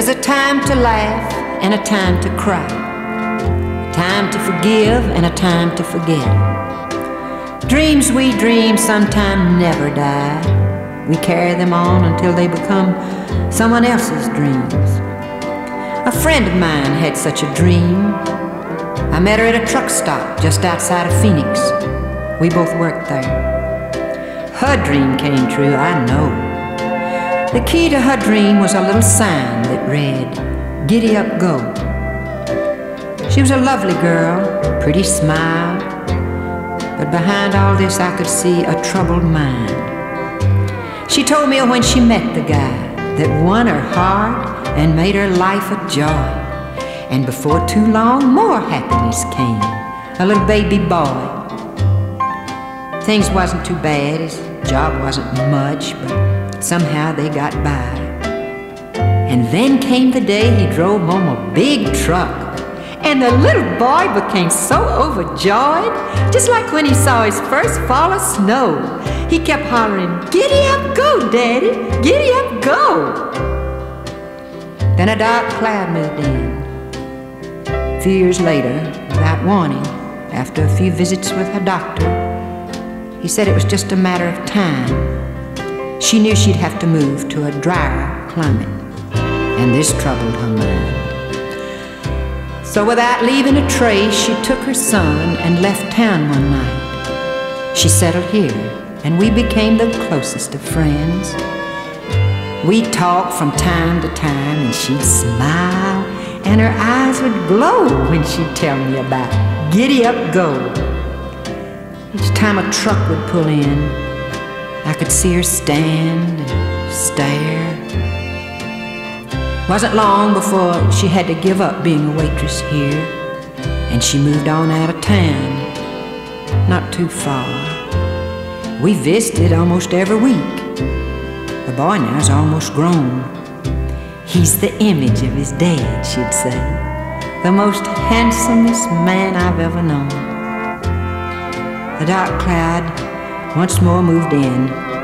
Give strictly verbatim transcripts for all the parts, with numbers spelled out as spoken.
There's a time to laugh and a time to cry, a time to forgive and a time to forget. Dreams we dream sometime never die. We carry them on until they become someone else's dreams. A friend of mine had such a dream. I met her at a truck stop just outside of Phoenix. We both worked there. Her dream came true, I know. The key to her dream was a little sign that read, "Giddyup Go." She was a lovely girl, pretty smile, but behind all this I could see a troubled mind. She told me when she met the guy that won her heart and made her life a joy. And before too long, more happiness came, a little baby boy. Things wasn't too bad, his job wasn't much, but somehow they got by. And then came the day he drove home a big truck, and the little boy became so overjoyed, just like when he saw his first fall of snow. He kept hollering, "Giddy up, go, Daddy, giddy up, go." Then a dark cloud moved in. A few years later, without warning, after a few visits with her doctor, he said it was just a matter of time. She knew she'd have to move to a drier climate, and this troubled her mind. So without leaving a trace, she took her son and left town one night. She settled here, and we became the closest of friends. We talked from time to time, and she'd smile, and her eyes would glow when she'd tell me about Giddy-up Go. Each time a truck would pull in, I could see her stand and stare. Wasn't long before she had to give up being a waitress here, and she moved on out of town, not too far. We visited almost every week. The boy now's almost grown. He's the image of his dad, she'd say, the most handsomest man I've ever known. The dark cloud once more moved in,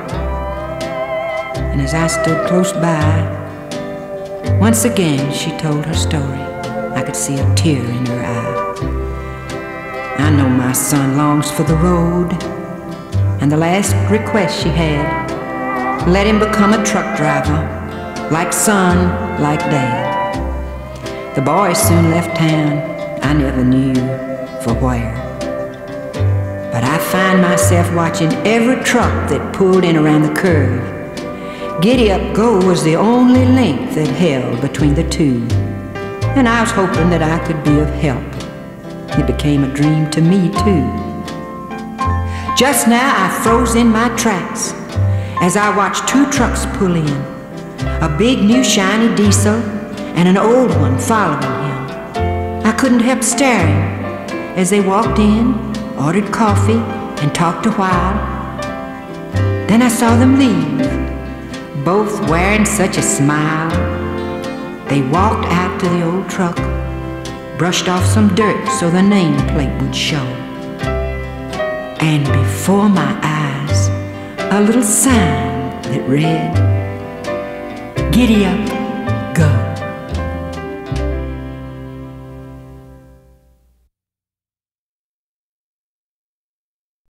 and as I stood close by, once again she told her story. I could see a tear in her eye. I know my son longs for the road, and the last request she had, let him become a truck driver, like son, like dad. The boy soon left town, I never knew for where. But I find myself watching every truck that pulled in around the curve. Giddy-up Go was the only link that held between the two, and I was hoping that I could be of help. It became a dream to me too. Just now I froze in my tracks as I watched two trucks pull in, a big new shiny diesel and an old one following him. I couldn't help staring as they walked in, ordered coffee, and talked a while. Then I saw them leave, both wearing such a smile. They walked out to the old truck, brushed off some dirt so the nameplate would show. And before my eyes, a little sign that read, "Giddy up, go."